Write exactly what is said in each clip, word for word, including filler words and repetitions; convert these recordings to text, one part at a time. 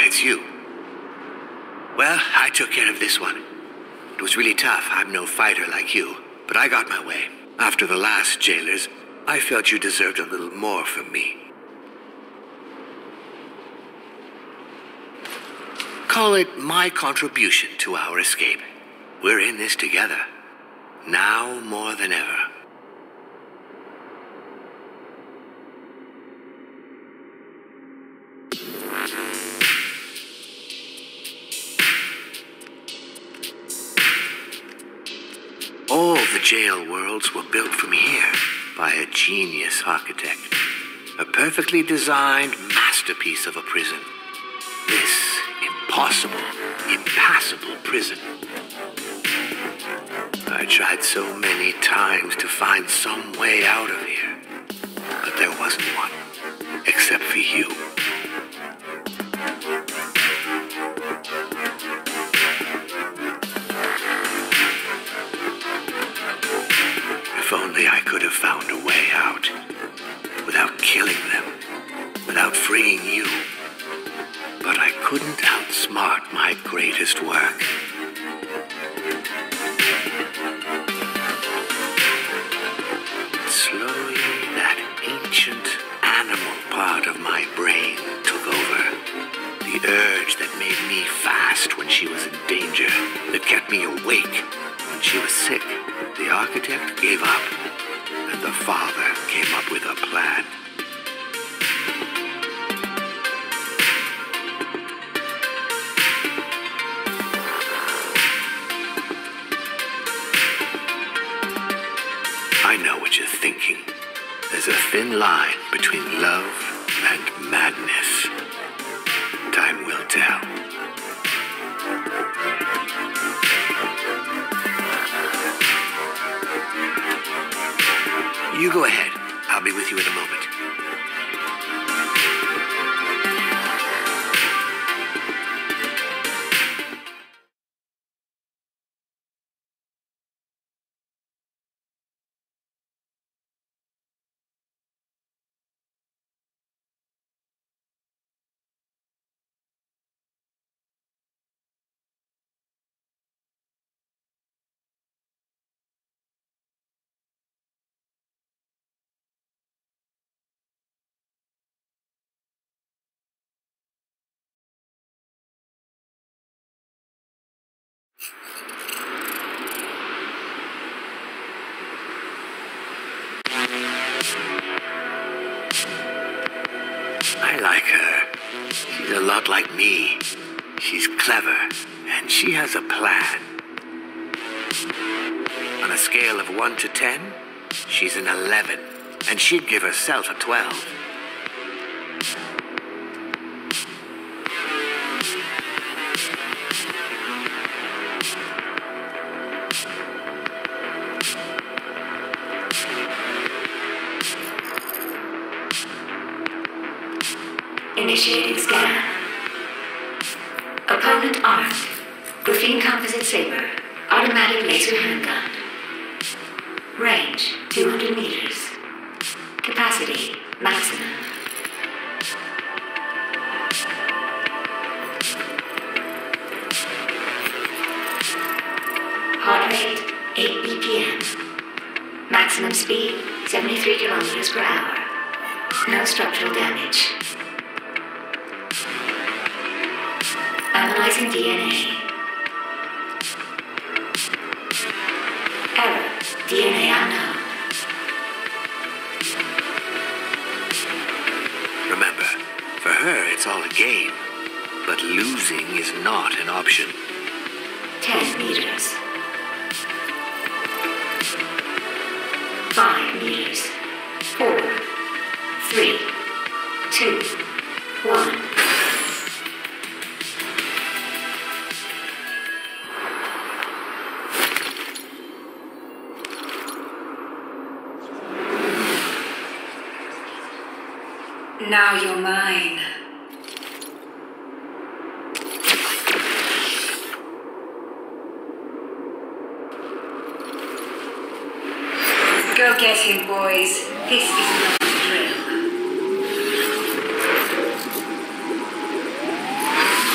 it's you. Well, I took care of this one. It was really tough. I'm no fighter like you, but I got my way. After the last jailers, I felt you deserved a little more from me. Call it my contribution to our escape. We're in this together. Now more than ever. All the jail worlds were built from here by a genius architect. A perfectly designed masterpiece of a prison. This impossible, impassable prison. I tried so many times to find some way out of here, but there wasn't one, except for you. If only I could have found a way out, without killing them, without freeing you. But I couldn't outsmart my greatest work. Slowly, that ancient animal part of my brain took over. The urge that made me fast when she was in danger, that kept me awake when she was sick. The architect gave up, and the father came up with a plan. I know what you're thinking. There's a thin line between love and madness. Time will tell. You go ahead. I'll be with you in a moment. I like her. She's a lot like me. She's clever, and she has a plan. On a scale of one to ten, she's an eleven, and she'd give herself a twelve. Initiating scan. Opponent armed. Graphene composite saber. Automatic laser handgun. Range two hundred meters. Capacity maximum. Heart rate eight B P M. Maximum speed seventy-three kilometers per hour. No structural damage. Analyzing D N A. Error. D N A unknown. Remember, for her it's all a game, but losing is not an option. Ten meters. Five meters. Four. Three. Two. One. Now you're mine. Go get him, boys. This is not a drill.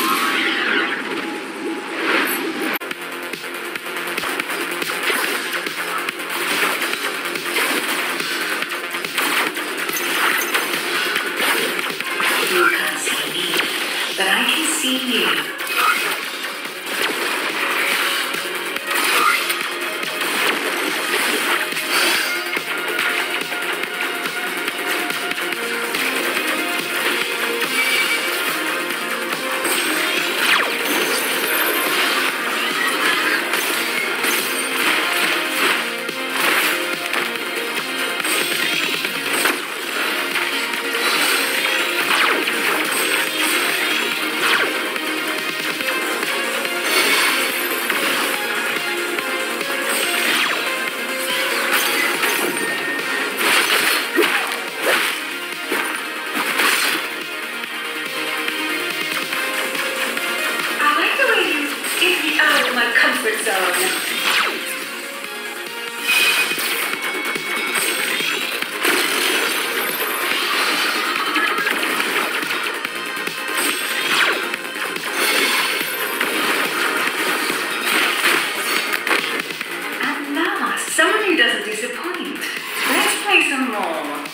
me some more.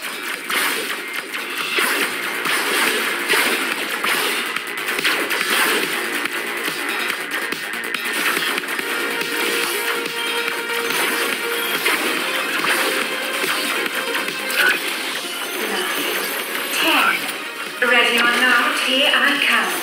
Ready or not, here I come.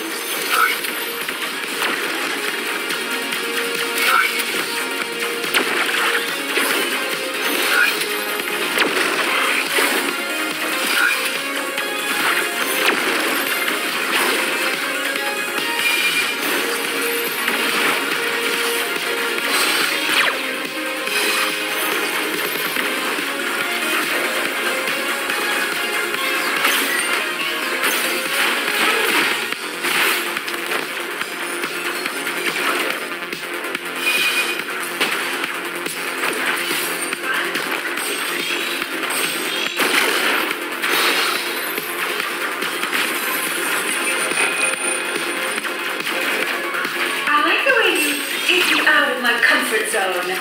Out of my comfort zone.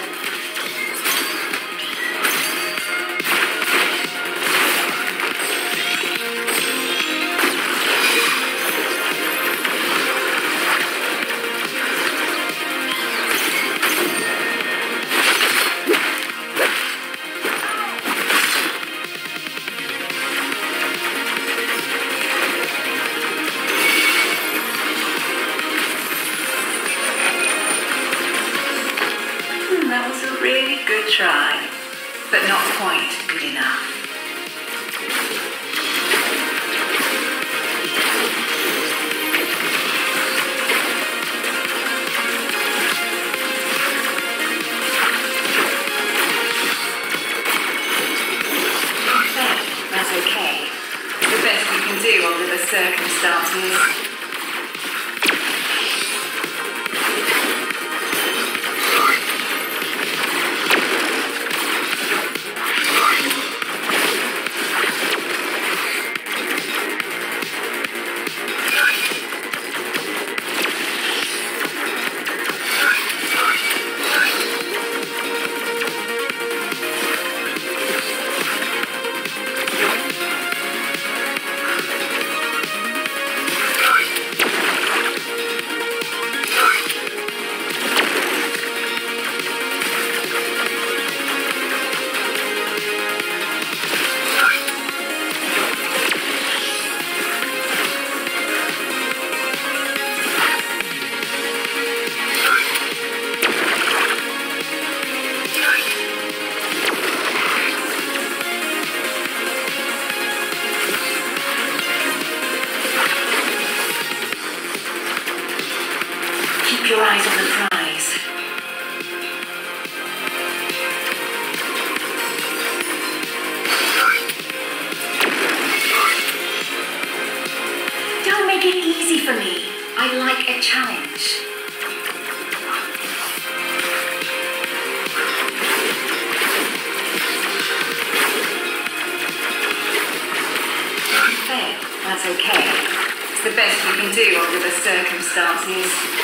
That was a really good try, but not quite good enough. That's okay. It's the best we can do under the circumstances. Keep your eyes on the prize. Don't make it easy for me. I like a challenge. Fair. That's okay. It's the best we can do under the circumstances.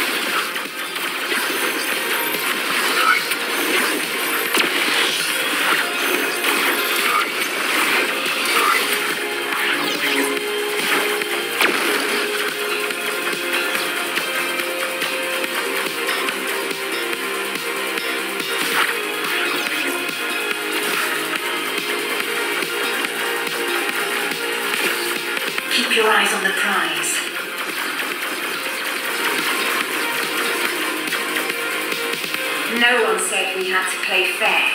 Keep your eyes on the prize. No one said we had to play fair.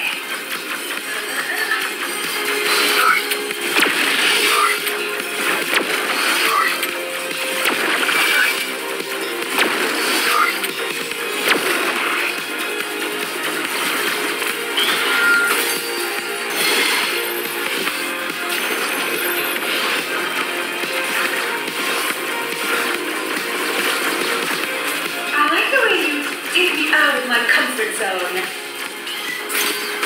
Take me out of my comfort zone.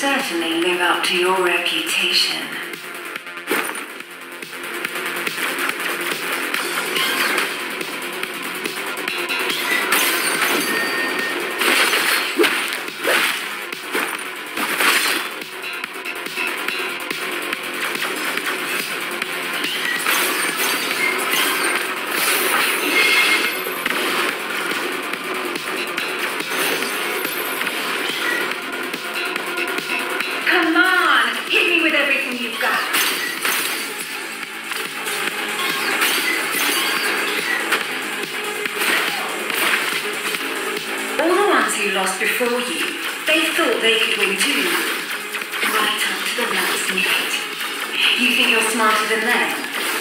certainly live up to your reputation. Lost before you, they thought they could win too. Right up to the last minute. You think you're smarter than them?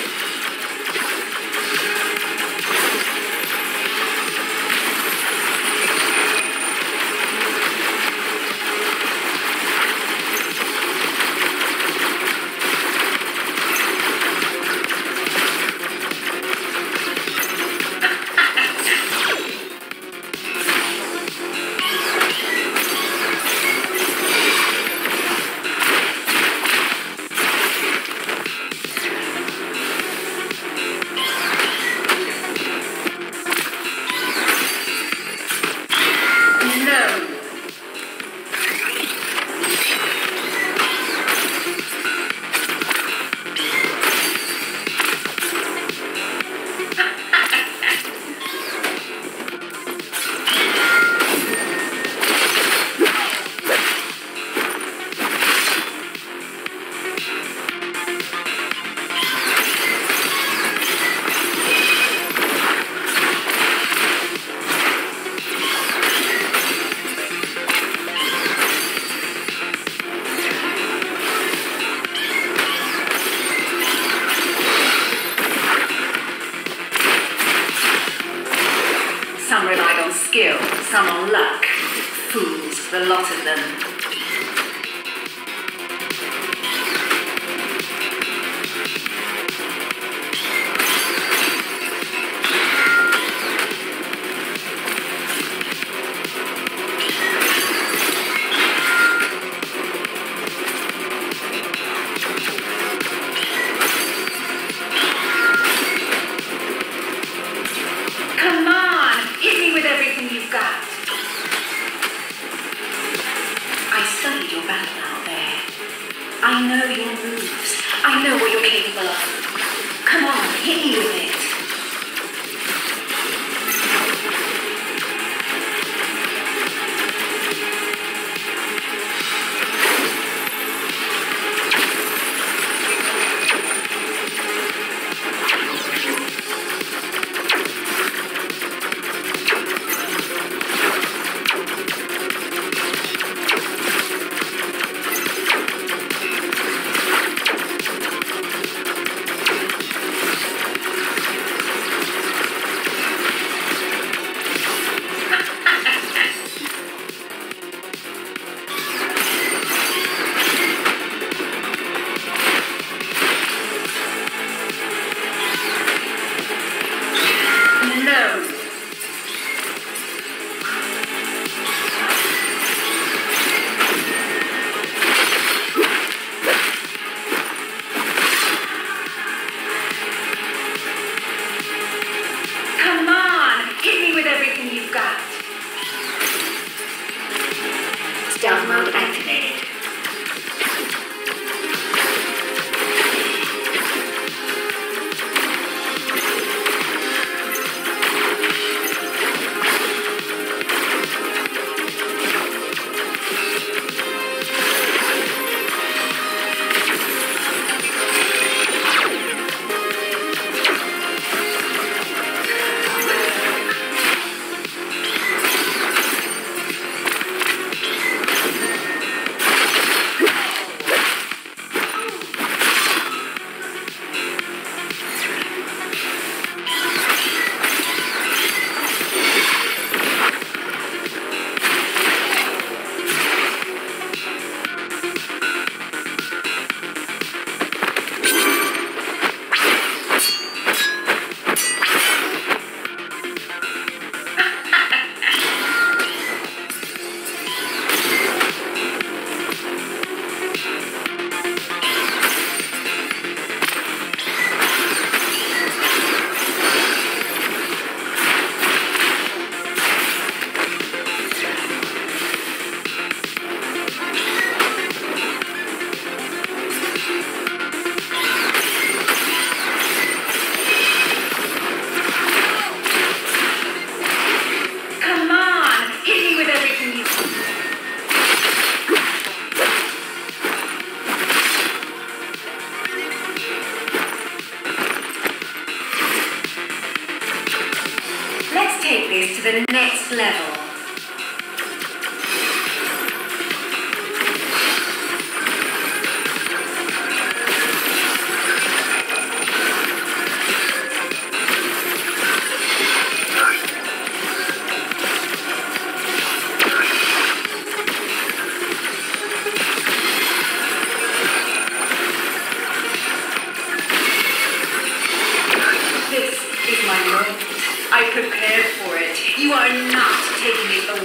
Some relied on skill, some on luck. Fools, the lot of them. I know your moves. I know what you're capable of. Come on, hit me with it.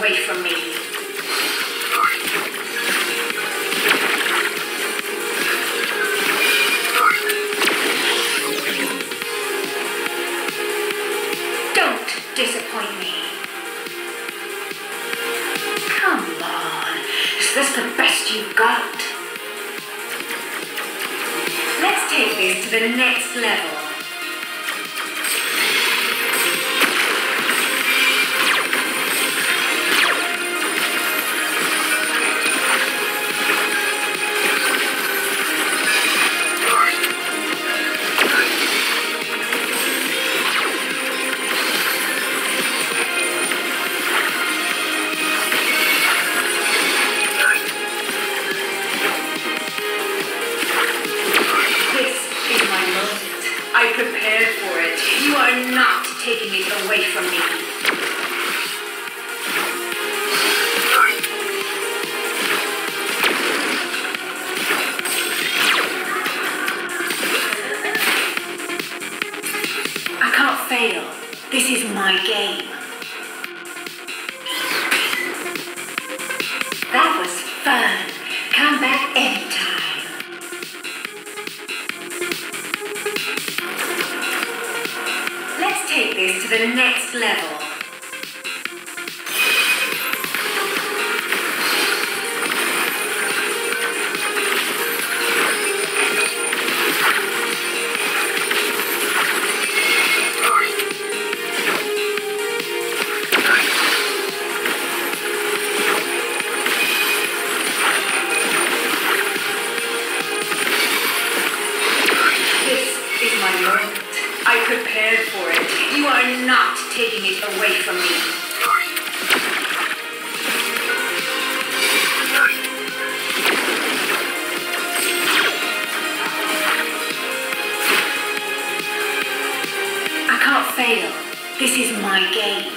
away from me. Don't disappoint me. Come on. Is this the best you've got? Let's take this to the next level. I prepared for it. You are not taking it away from me. I can't fail. This is my game. That was fun. Come back anytime. Let's take this to the next level. I prepared for it. You are not taking it away from me. I can't fail. This is my game.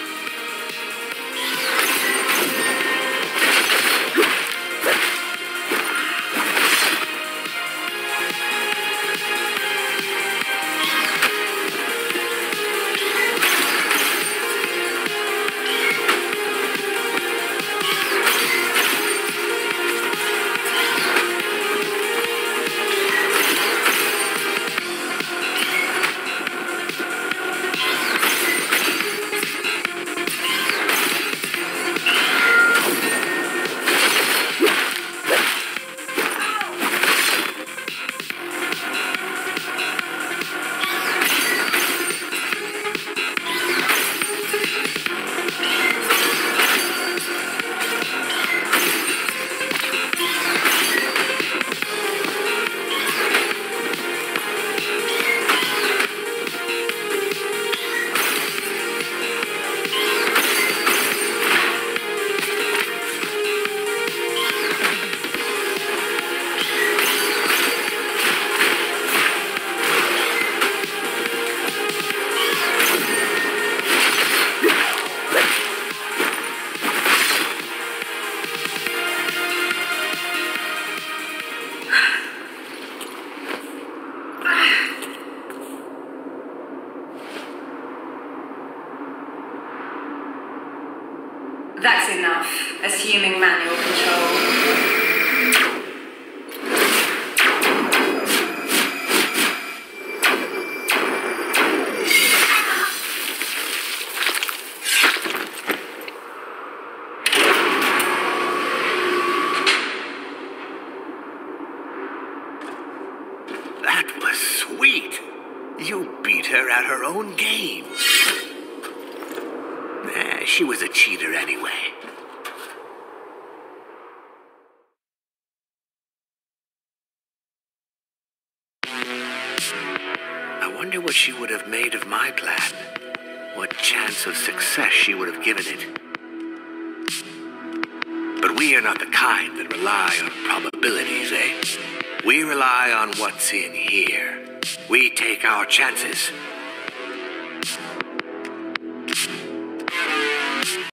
That's enough. Assuming manual control. That was sweet. You beat her at her own game. Eh, she was a cheater anyway. I wonder what she would have made of my plan. What chance of success she would have given it. But we are not the kind that rely on probabilities, eh? We rely on what's in here. We take our chances.